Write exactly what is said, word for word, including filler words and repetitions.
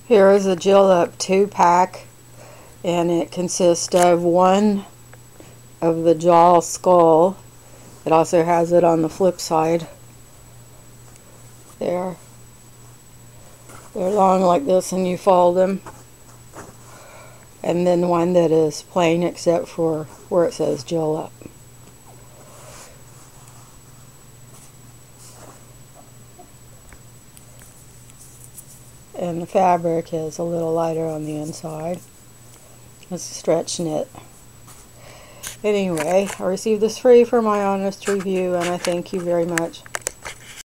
Here is a Jill-Up two pack, and it consists of one of the jaw skull. It also has it on the flip side. There. They're long like this and you fold them. And then one that is plain except for where it says Jill-Up. And the fabric is a little lighter on the inside. It's a stretch knit. Anyway, I received this free for my honest review, and I thank you very much.